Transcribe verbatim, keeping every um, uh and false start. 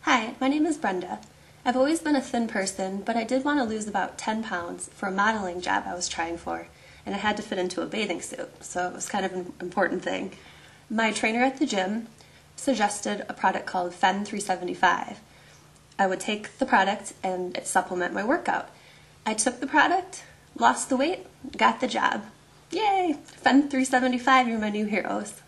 Hi, my name is Brenda. I've always been a thin person, but I did want to lose about ten pounds for a modeling job I was trying for, and I had to fit into a bathing suit, so it was kind of an important thing. My trainer at the gym suggested a product called Fem three seventy-five. I would take the product and it supplement my workout. I took the product, lost the weight, got the job. Yay! Fem three seventy-five, you're my new heroes.